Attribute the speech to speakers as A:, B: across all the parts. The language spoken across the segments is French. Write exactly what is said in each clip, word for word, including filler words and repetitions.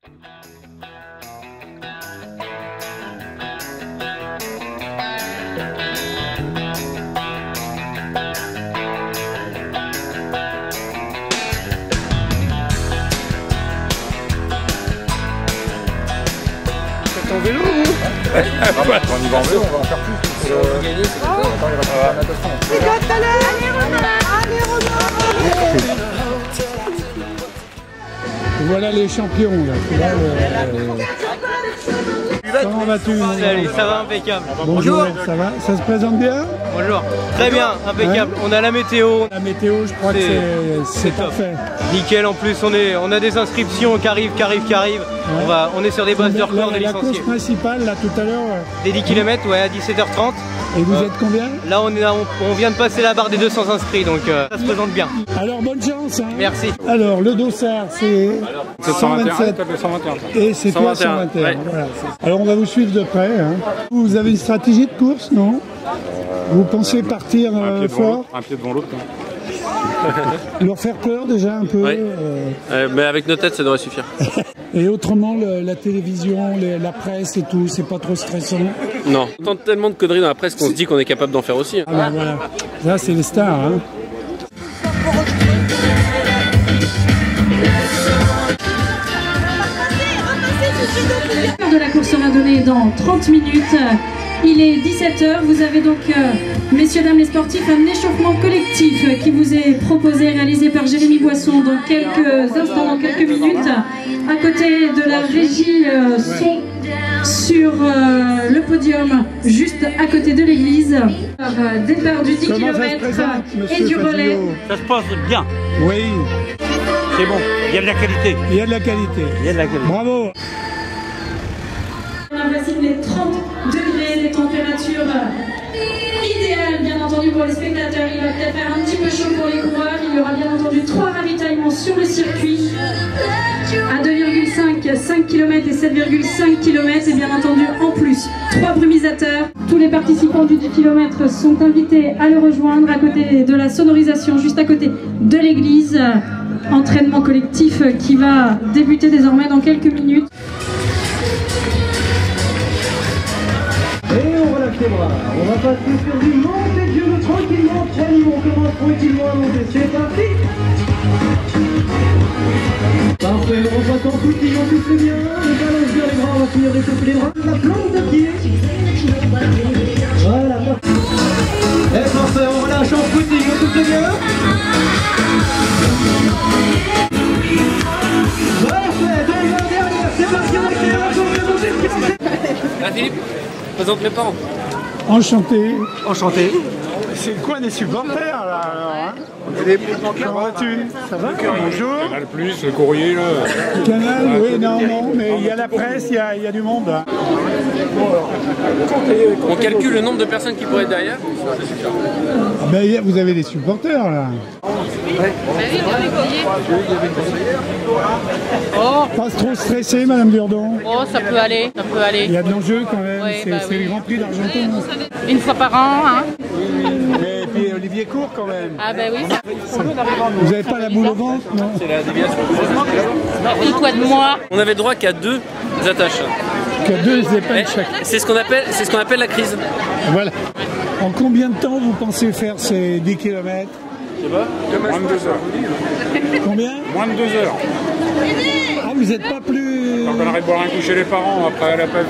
A: En vélo ou ouais.
B: On y va en vélo, on va en faire plus. Si on veut gagner, c'est comme ça. Attends, il va faire la natation.
C: Les gars, tout à l'heure. Allez, Romain. Allez, Romain.
A: Voilà les champions là. Là le... Comment vas-tu?
D: Salut, ça va impeccable.
A: Bonjour. Bonjour. Ça va? Ça se présente bien?
D: Bonjour. Très bien, impeccable. Hein? On a la météo.
A: La météo, je crois que c'est parfait.
D: Nickel. En plus, on est, on a des inscriptions qui arrivent, qui arrivent, qui arrivent. Ouais. On va, on est sur des bases de record de licenciés.
A: La course principale là tout à l'heure.
D: Des dix kilomètres, ouais, à dix-sept heures trente.
A: Et vous euh, êtes combien?
D: Là, on, est, on, on vient de passer la barre des deux cents inscrits, donc euh, ça se présente bien.
A: Alors, bonne chance. Hein.
D: Merci.
A: Alors, le dossard, c'est cent vingt-sept. Et c'est toi cent vingt et un. Ouais. Voilà, alors, on va vous suivre de près. Hein. Vous avez une stratégie de course, non? Vous pensez partir euh, fort?
B: Un pied devant l'autre.
A: Leur faire peur déjà un peu.
E: Oui. Euh... Euh, mais avec nos têtes, ça devrait suffire.
A: Et autrement, le, la télévision, les, la presse et tout, c'est pas trop stressant?
E: Non. On entend tellement de conneries dans la presse qu'on se dit qu'on est capable d'en faire aussi.
A: Ah ben voilà. Là, c'est les stars. Hein.
F: De la course sera donnée dans trente minutes. Il est dix-sept heures, vous avez donc, euh, messieurs, dames les sportifs, un échauffement collectif qui vous est proposé, réalisé par Jérémy Boisson dans quelques instants, dans quelques minutes, à côté de la régie euh, son sur euh, le podium, juste à côté de l'église. Euh, départ du dix kilomètres et du relais.
G: Ça se passe bien.
A: Oui.
G: C'est bon, il y a de la qualité.
A: Il y a de la qualité.
G: Il y a de la qualité.
A: Bravo.
F: On avoisine les trente degrés, des températures idéales bien entendu pour les spectateurs. Il va peut-être faire un petit peu chaud pour les coureurs. Il y aura bien entendu trois ravitaillements sur le circuit à deux virgule cinq, cinq kilomètres et sept virgule cinq kilomètres. Et bien entendu en plus trois brumisateurs. Tous les participants du dix kilomètres sont invités à le rejoindre à côté de la sonorisation, juste à côté de l'église. Entraînement collectif qui va débuter désormais dans quelques minutes.
H: Et on relâche les bras, on va passer sur du montée de genou tranquillement, trois niveaux, on commence tranquillement à monter, c'est parti. Parfait, on repasse en footing, on pousse bien, on balance bien les bras, on va finir d'échauffer les bras, la plante de pied. Voilà, parfait. Et parfait, on relâche en footing, on pousse bien. Parfait, derrière, derrière, c'est parti, on accélère, on va monter,
E: Ah Philippe, présente mes parents.
A: Enchanté.
G: Enchanté.
A: C'est quoi des supporters là alors hein? Comment vas-tu? Ça va? Bonjour.
B: Canal Plus, le courrier là.
A: Canal, oui, non, non, mais il y a la presse, il y a, il y a du monde. Hein.
E: On calcule le nombre de personnes qui pourraient être derrière.
A: Ah ben, vous avez des supporters là. Ouais.
I: Oh.
A: Pas trop stressé, Madame Durdon?
I: Oh, ça peut aller, ça peut aller.
A: Il y a de l'enjeu quand même, oui, c'est bah oui. Le Grand Prix d'Argenton.
I: Une fois par an, hein.
A: Et puis Olivier Court quand même.
I: Ah ben oui. Ça...
A: Vous n'avez pas la boule au ventre, non?
E: C'est la déviation.
I: Dis-toi de moi.
E: On avait droit qu'à deux attaches.
A: Qu'à deux épingles chaque.
E: C'est ce qu'on appelle, c'est ce qu'on appelle la crise.
A: Voilà. En combien de temps vous pensez faire ces dix kilomètres?
B: Je sais pas. Moins de deux heures.
A: Combien?
B: Moins de deux heures.
A: Ah, vous n'êtes pas plus...
B: Tant qu'on arrête de boire un coup chez les parents, après à la pavie.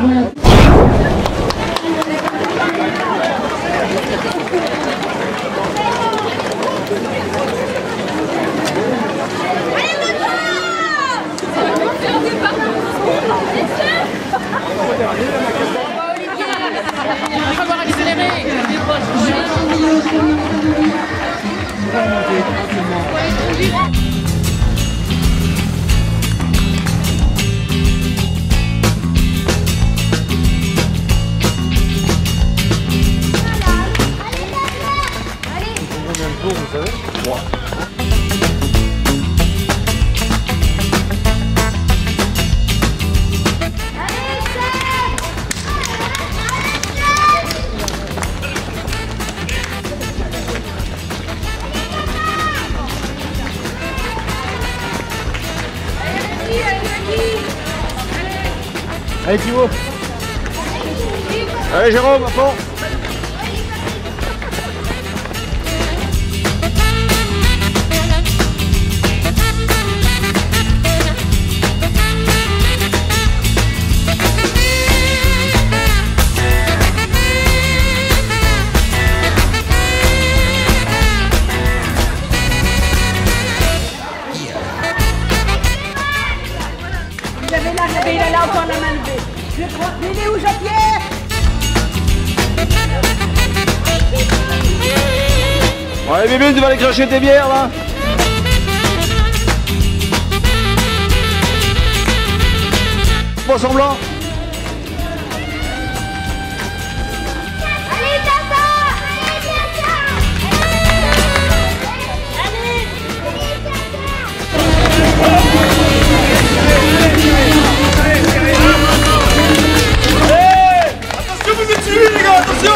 F: Voilà.
I: Il va falloir accélérer.
D: Allez Thibaut. Allez Jérôme, à fond.
C: Il avait la levée, il a là encore la main levée. Je crois. Il est où, Jean-Pierre?
D: Allez Bibi, tu vas aller cracher tes bières là. Poisson blanc.
C: Allez, Tata! Allez, Tata! Allez!
D: Attention, vous êtes suivis les gars, attention.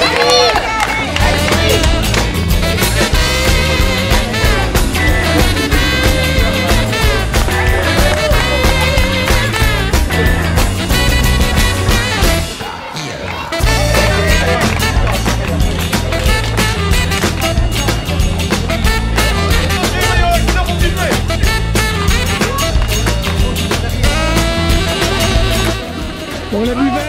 A: Pour la buvette.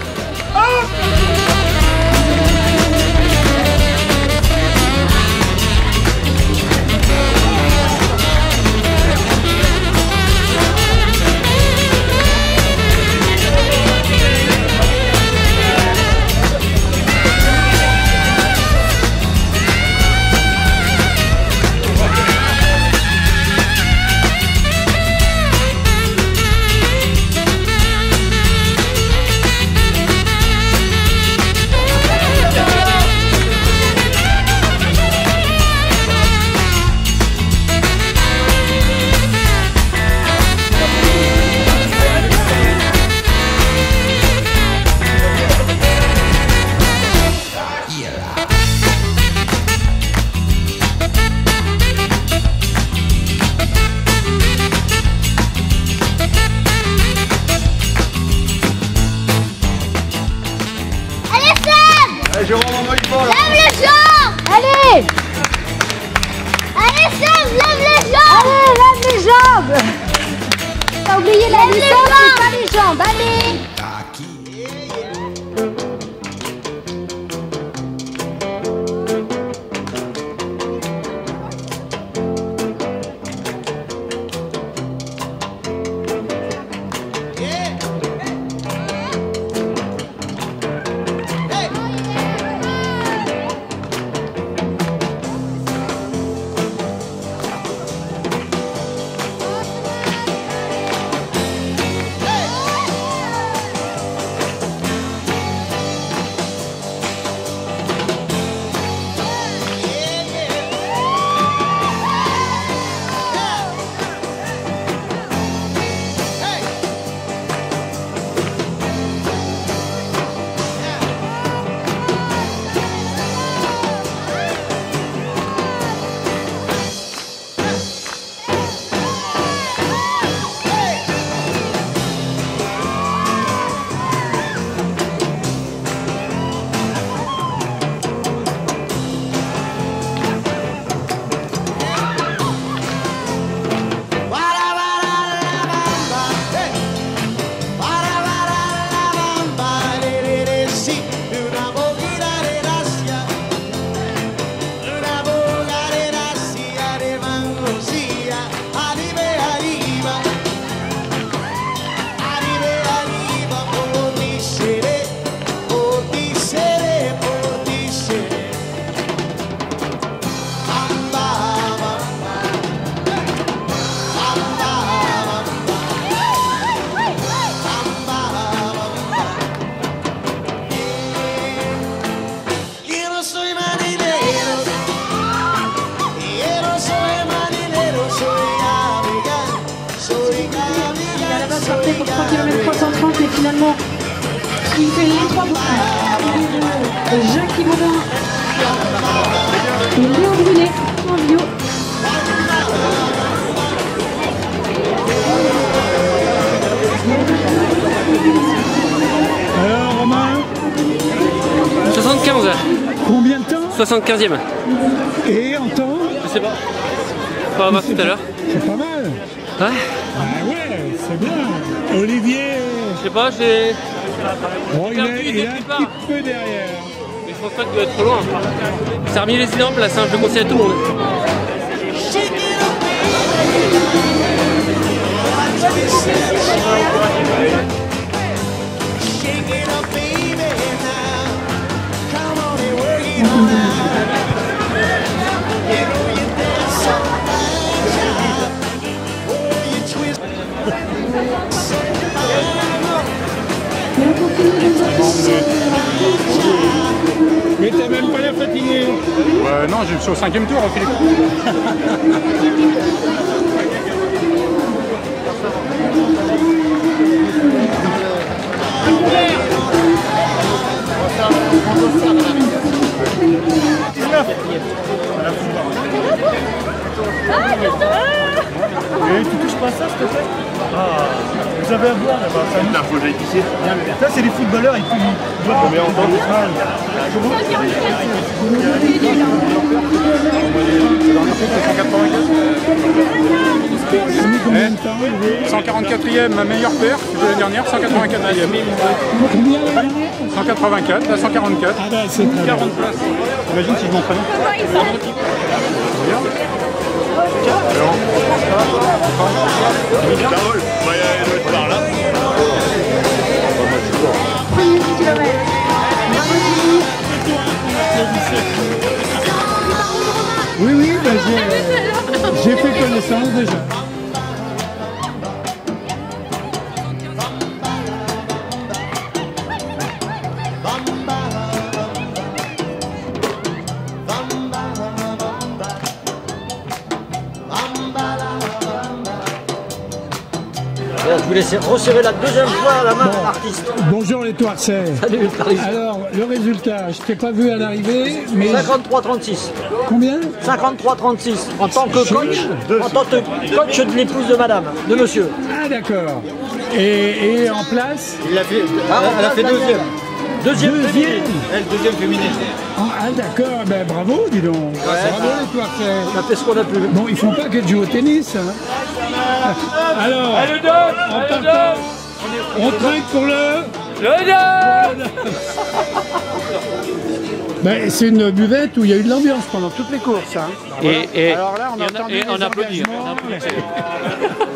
D: Allez Jérôme, on va y pas là.
C: Lève les jambes! Allez! Allez, Sam, lève les jambes! Allez, lève les jambes! T'as oublié la licence, mais pas les jambes, allez!
F: également qui fait les trois points. Jacques Baudin et Léo Brunet en bio.
A: Alors Romain,
E: soixante-quinze.
A: combien de temps?
E: soixante-quinzième.
A: Et en temps?
E: Je sais pas. On va voir tout à l'heure.
A: C'est pas mal.
E: Ouais.
A: Ah ouais, c'est bien. Olivier,
E: Je sais pas, j'ai.
A: bon, il, est,
E: perdu
A: il est
E: quelque
A: un
E: part.
A: petit peu derrière.
E: Mais je pense pas qu'il doit être trop loin. Ça a remis les idées en place, hein, je le conseille à tout le monde.
A: Mais t'as même pas l'air fatigué.
J: Euh, non, je suis au cinquième tour, Philippe.
H: Et tu touches pas à ça, s'il te plaît? Ah, vous avez à boire là-bas. Ça, il faut ici. Ça, c'est les footballeurs, ils doivent combien en temps?
J: cent quarante-quatrième, ma meilleure paire, c'était l'année dernière, cent quatre-vingt-quatrième.
A: Combien l'année dernière?
J: cent quatre-vingt-quatre, la cent quarante-quatre.
A: Ah ben c'est très
J: quarante places. Imagine si je m'entraîne.
A: Oui, oui, ben j'ai fait connaissance déjà.
K: Je vous laisse resserrer la deuxième fois la main de l'artiste.
A: Bonjour les Toircais.
K: Salut,
A: alors, le résultat, je t'ai pas vu à l'arrivée, mais...
K: cinquante-trois trente-six.
A: Combien?
K: cinquante-trois trente-six. En tant que coach, en tant que coach de l'épouse de madame, de monsieur.
A: Ah d'accord. Et, et en place?
K: Il a fait, ah, elle a fait deuxième. Deuxième,
A: deuxième.
K: Elle, deuxième féminine.
A: Ah, ah d'accord, ben bravo dis donc.
K: Ouais,
A: bravo les Toircais.
K: On a fait ce qu'on a pu.
A: Bon, ils font pas que de jouer au tennis. Hein. Alors,
D: Allez, donne,
A: en
D: allez,
A: partant,
D: donne.
A: on trinque pour le...
D: Le donne.
A: Ben, c'est une buvette où il y a eu de l'ambiance pendant toutes les courses. Hein.
E: Et, et,
A: Alors là, on
E: et
A: a entendu
E: et
A: les
E: on applaudit.
A: engagements.
E: On applaudit.